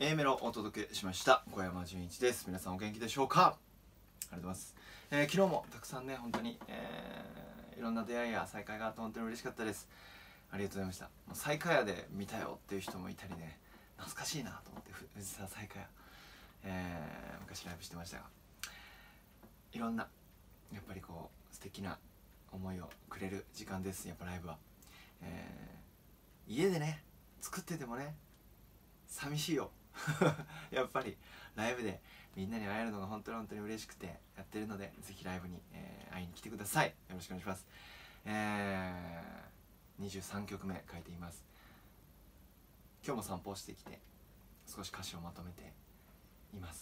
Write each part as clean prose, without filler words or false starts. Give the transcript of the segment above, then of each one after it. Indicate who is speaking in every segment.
Speaker 1: A メロをお届けしました小山純一です。皆さんお元気でしょうか。ありがとうございます。昨日もたくさんね本当に、いろんな出会いや再会があって本当に嬉しかったです。ありがとうございました。もう再会屋で見たよっていう人もいたりね、懐かしいなと思って藤沢再会屋、昔ライブしてましたが、いろんなやっぱりこう素敵な思いをくれる時間です。やっぱライブは、家でね作っててもね寂しいよやっぱりライブでみんなに会えるのが本当に嬉しくてやってるので、ぜひライブに、会いに来てください。よろしくお願いします。23曲目書いています。今日も散歩をしてきて少し歌詞をまとめています。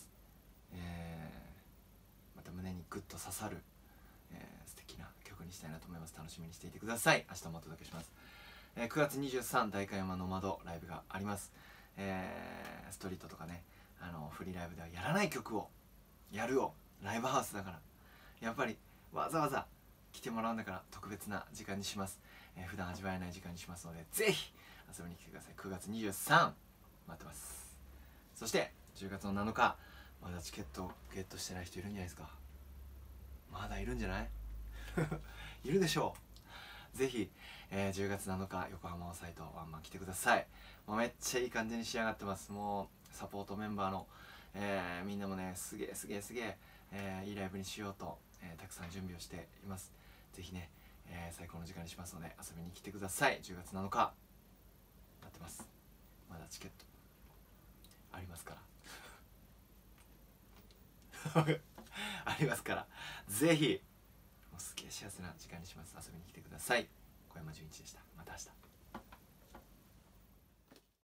Speaker 1: また胸にグッと刺さる、素敵な曲にしたいなと思います。楽しみにしていてください。明日もお届けします。9月23代官山の窓ライブがあります。ストリートとかねフリーライブではやらない曲をやるよ。ライブハウスだからやっぱりわざわざ来てもらうんだから特別な時間にします。普段味わえない時間にしますので、ぜひ遊びに来てください。9月23待ってます。そして10月の7日、まだチケットをゲットしてない人いるんじゃないですか。まだいるんじゃないいるでしょう。ぜひ、10月7日横浜オサイトワンマン来てください。もうめっちゃいい感じに仕上がってます。もうサポートメンバーの、みんなもねすげえいいライブにしようと、たくさん準備をしています。ぜひね、最高の時間にしますので遊びに来てください。10月7日待ってます。まだチケットありますからありますから、ぜひもうすげえ幸せな時間にします。遊びに来てください。小山純一でした。また明日。